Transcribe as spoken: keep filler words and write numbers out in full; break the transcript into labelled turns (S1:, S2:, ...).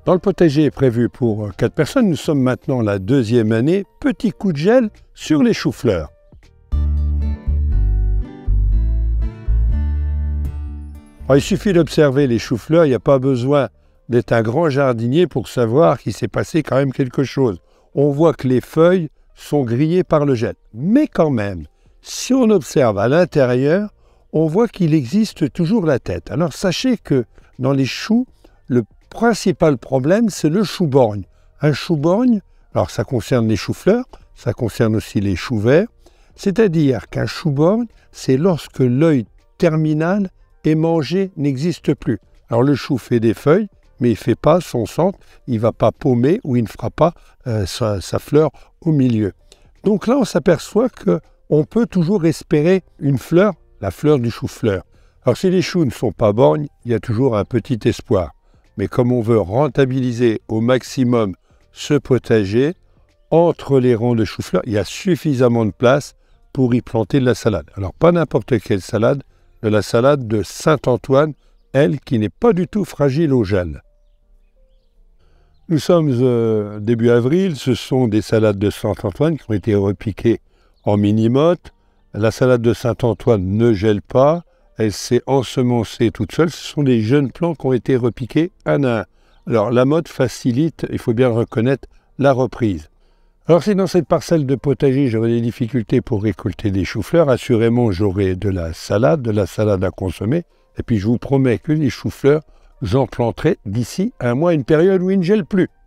S1: Dans le potager prévu pour quatre personnes, nous sommes maintenant la deuxième année. Petit coup de gel sur les choux-fleurs. Alors, il suffit d'observer les choux-fleurs, il n'y a pas besoin d'être un grand jardinier pour savoir qu'il s'est passé quand même quelque chose. On voit que les feuilles sont grillées par le gel. Mais quand même, si on observe à l'intérieur, on voit qu'il existe toujours la tête. Alors sachez que dans les choux, le principal problème, c'est le chou-borgne. Un chou-borgne, alors ça concerne les choux-fleurs, ça concerne aussi les choux verts, c'est-à-dire qu'un chou-borgne, c'est lorsque l'œil terminal est mangé, n'existe plus. Alors le chou fait des feuilles, mais il ne fait pas son centre, il ne va pas paumer ou il ne fera pas euh, sa, sa fleur au milieu. Donc là, on s'aperçoit qu'on peut toujours espérer une fleur, la fleur du chou-fleur. Alors si les choux ne sont pas borgnes, il y a toujours un petit espoir. Mais comme on veut rentabiliser au maximum ce potager, entre les rangs de choux-fleurs, il y a suffisamment de place pour y planter de la salade. Alors pas n'importe quelle salade, de la salade de Saint-Antoine, elle qui n'est pas du tout fragile au gel. Nous sommes euh, début avril, ce sont des salades de Saint-Antoine qui ont été repiquées en mini-motte. La salade de Saint-Antoine ne gèle pas, elle s'est ensemencée toute seule. Ce sont des jeunes plants qui ont été repiqués un à un. Alors la mode facilite, il faut bien le reconnaître, la reprise. Alors si dans cette parcelle de potager j'aurais des difficultés pour récolter des choux-fleurs, assurément j'aurai de la salade, de la salade à consommer. Et puis je vous promets que les choux-fleurs, j'en planterai d'ici un mois, une période où il ne gèle plus.